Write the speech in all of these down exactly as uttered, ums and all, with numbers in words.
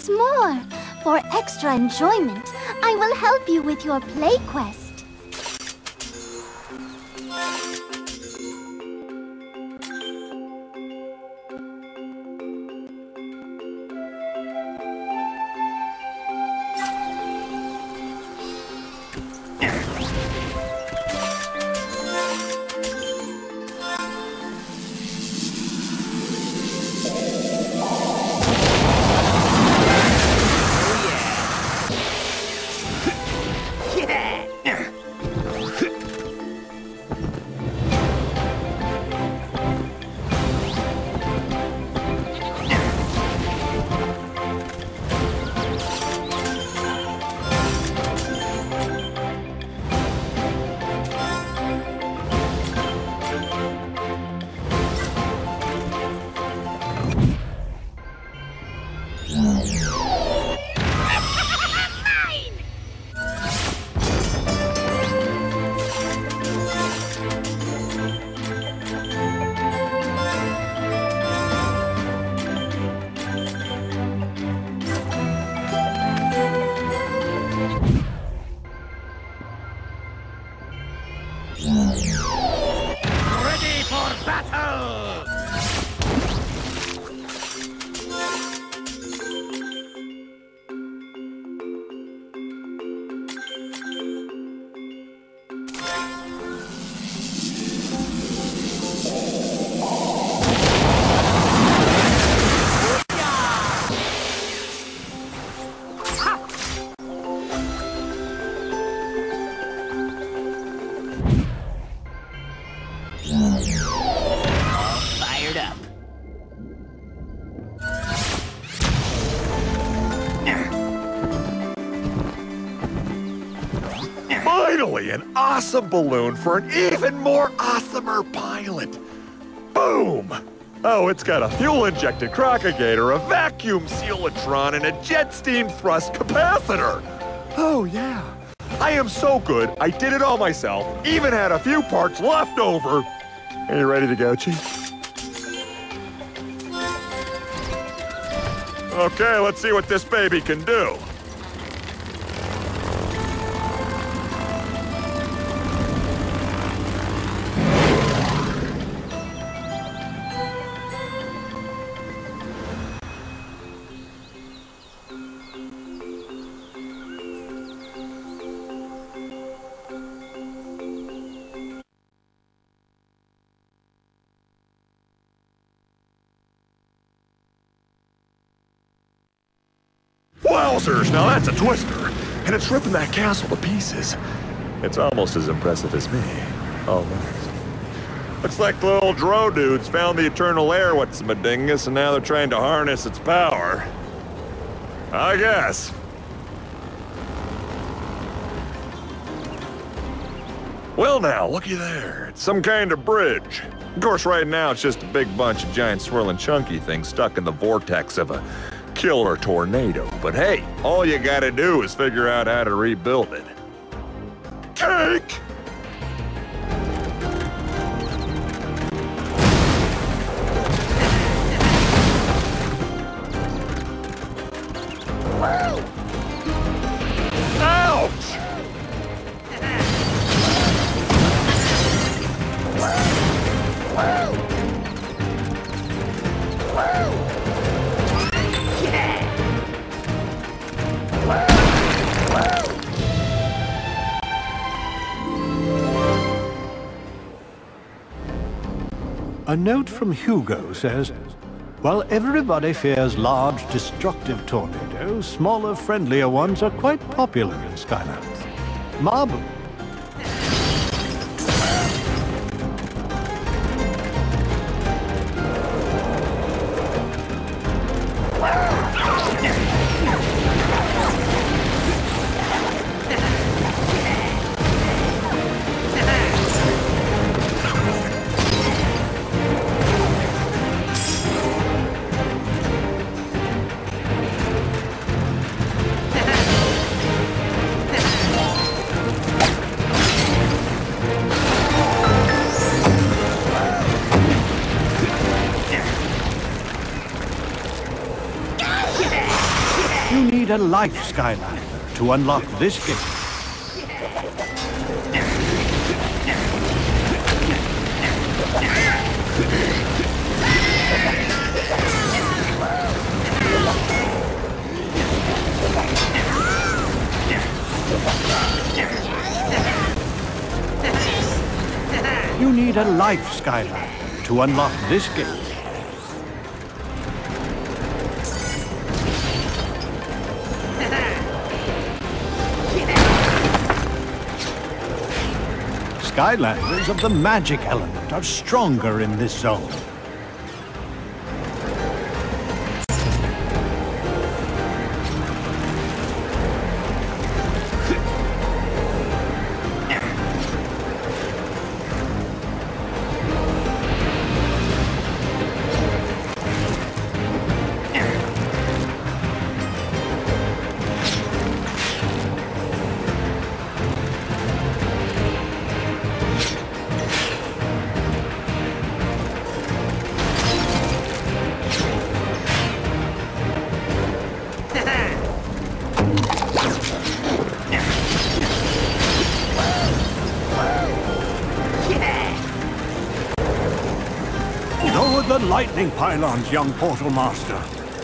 What's more, for extra enjoyment, I will help you with your play quest. Finally, an awesome balloon for an even more awesomer pilot. Boom! Oh, it's got a fuel-injected crocagator, a vacuum sealatron, and a jet steam thrust capacitor. Oh, yeah. I am so good, I did it all myself, even had a few parts left over. Are you ready to go, Chief? Okay, let's see what this baby can do. Wowzers, now that's a twister. And it's ripping that castle to pieces. It's almost as impressive as me. Almost. Looks like the little Dro dudes found the eternal air what's-a-madingus, and now they're trying to harness its power. I guess. Well now, looky there. It's some kind of bridge. Of course, right now it's just a big bunch of giant swirling chunky things stuck in the vortex of a killer tornado. But hey, all you gotta do is figure out how to rebuild it. Cake! Ouch! A note from Hugo says, while everybody fears large, destructive tornadoes, smaller, friendlier ones are quite popular in Skylanders. Marble. a life Skylander to unlock this gate. You need a life Skylander to unlock this gate. Skylanders of the magic element are stronger in this zone. Lower the lightning pylons, young Portal Master.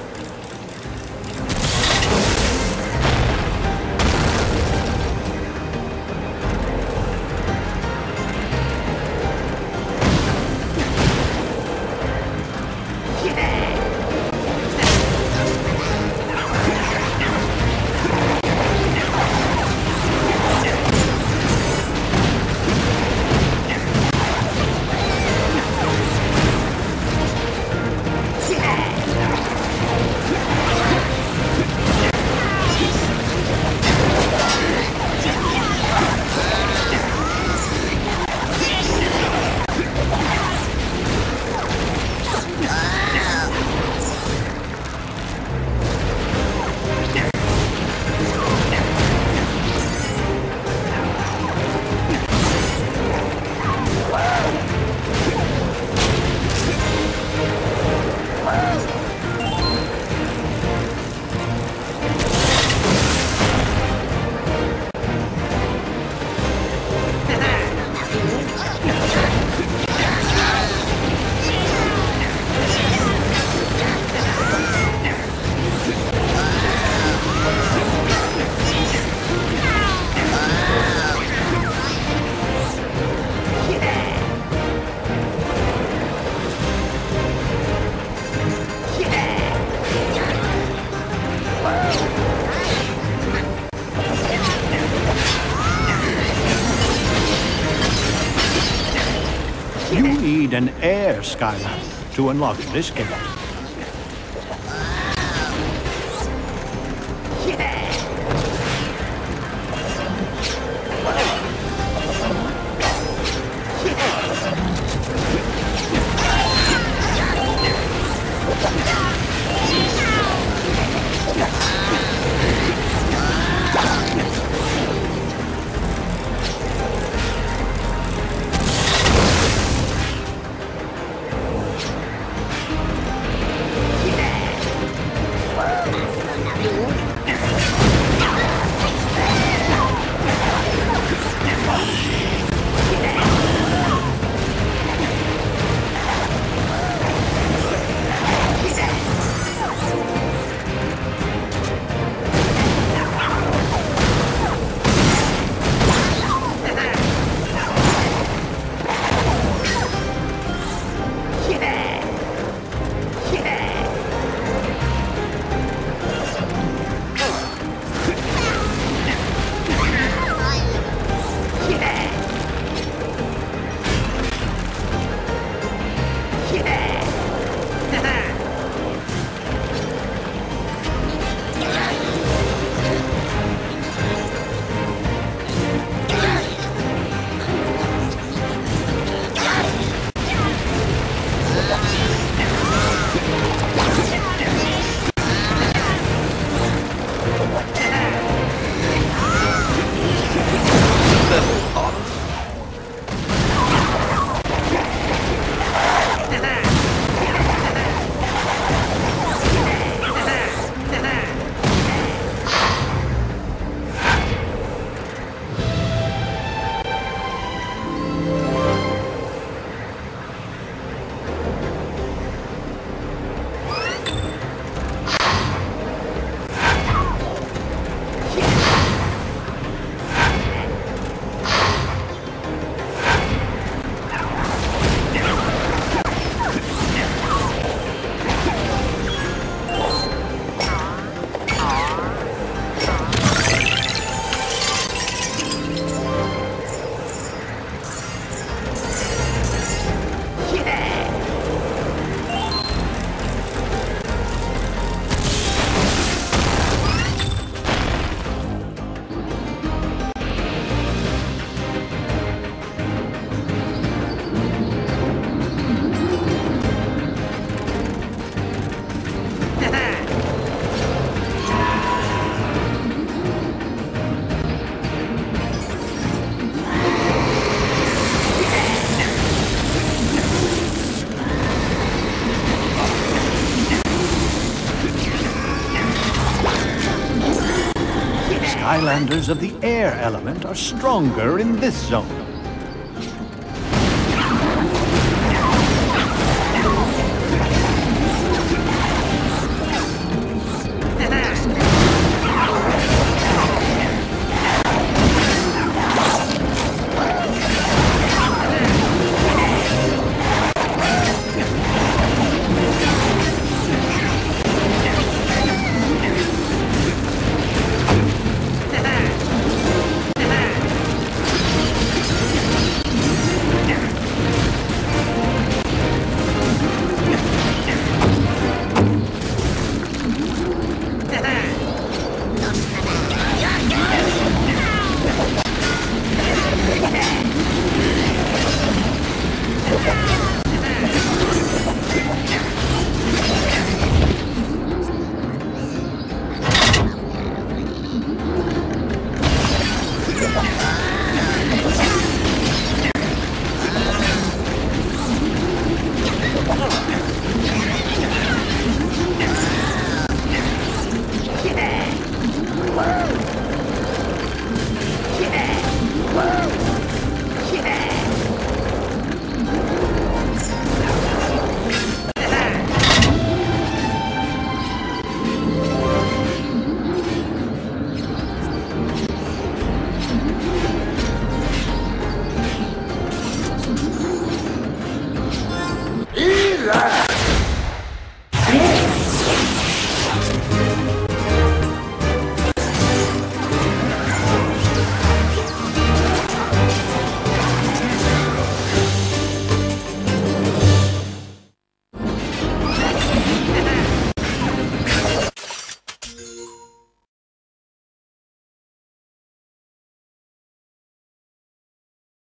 You need an air Skylander to unlock this gate. Skylanders of the air element are stronger in this zone.